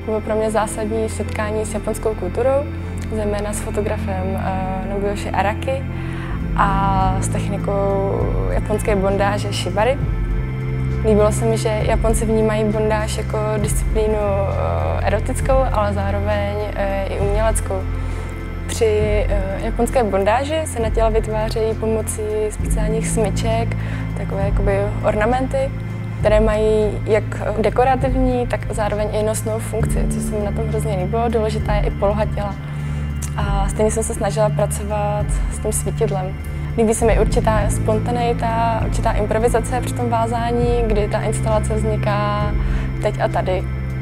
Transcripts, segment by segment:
Bylo pro mě zásadní setkání s japonskou kulturou, zejména s fotografem Nobuyoshi Araki a s technikou japonské bondáže shibari. Líbilo se mi, že Japonci vnímají bondáž jako disciplínu erotickou, ale zároveň i uměleckou. Při japonské bondáži se na těla vytvářejí pomocí speciálních smyček takové jakoby ornamenty, které mají jak dekorativní, tak zároveň i nosnou funkci, což se mi na tom hrozně líbilo. Důležitá je i poloha těla. A stejně jsem se snažila pracovat s tím svítidlem. Líbí se mi určitá spontaneita, určitá improvizace při tom vázání, kdy ta instalace vzniká teď a tady.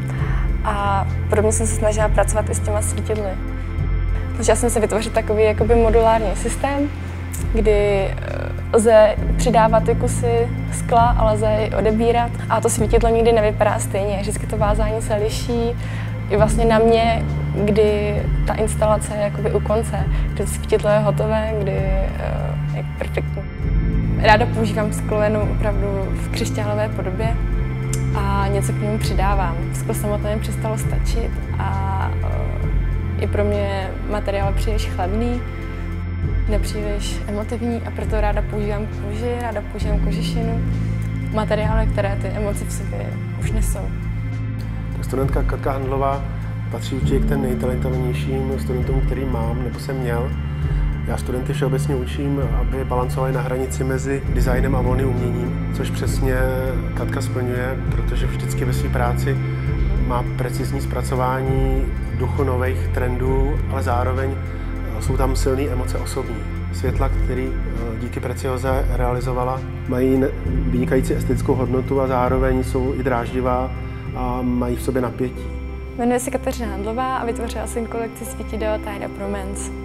A podobně jsem se snažila pracovat i s těma svítidly. Snažila jsem se vytvořit takový jakoby modulární systém, kdy lze přidávat ty kusy skla a lze i odebírat. A to svítidlo nikdy nevypadá stejně, vždycky to vázání se liší. I vlastně na mě, kdy ta instalace je jakoby u konce, kdy to svítidlo je hotové, kdy je perfektní. Ráda používám sklovinu opravdu v křišťálové podobě a něco k němu přidávám. Sklo samotné mi přestalo stačit a i pro mě materiál příliš chladný, nepříliš emotivní a proto ráda používám kůži, ráda používám kožešinu, materiály, které ty emoce v sobě už nesou. Studentka Katka Handlová patří určitě k těm nejtalentovanějším studentům, který mám nebo jsem měl. Já studenty všeobecně učím, aby balancovali na hranici mezi designem a volným uměním, což přesně Katka splňuje, protože vždycky ve své práci má precizní zpracování duchu nových trendů, ale zároveň jsou tam silné emoce osobní. Světla, který díky precioze realizovala, mají vynikající estetickou hodnotu a zároveň jsou i dráždivá a mají v sobě napětí. Jmenuji se Kateřina Handlová a vytvořila jsem kolekci svítidel Tide Up Romance.